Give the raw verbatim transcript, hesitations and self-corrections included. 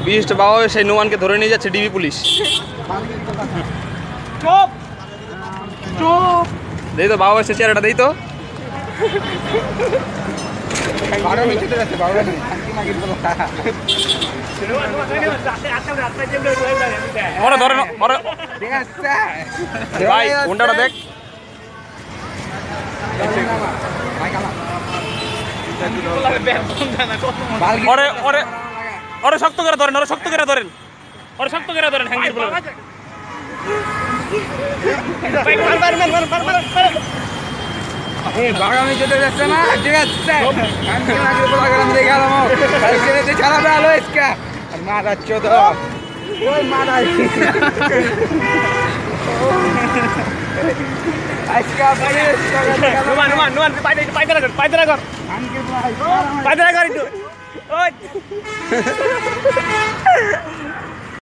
বিশিষ্ট বাবা সেই নোমানকে ধরে নিয়ে যাচ্ছে ডিবি পুলিশ। চুপ চুপ দেই তো বাবা এসে চেহারাটা দেই তো। ওরা ধরে না ওরা ভাই গুন্ডাটা দেখ। ওরে ওরে ওরে শক্ত করে ধরেন, ওরে শক্ত করে ধরেন, ওরে শক্ত করে ধরেন হ্যাঙ্গির বলে। বাগানে যেতে যাচ্ছে না, ঠিক আছে ছাড়া ভালো ইসকা মারাচ্ছ তো ওই মারাই আজকা নুমান নুমান নুমান পাইতে পাইতে লাগর পাইতে লাগর পাইতে লাগর একটু ওই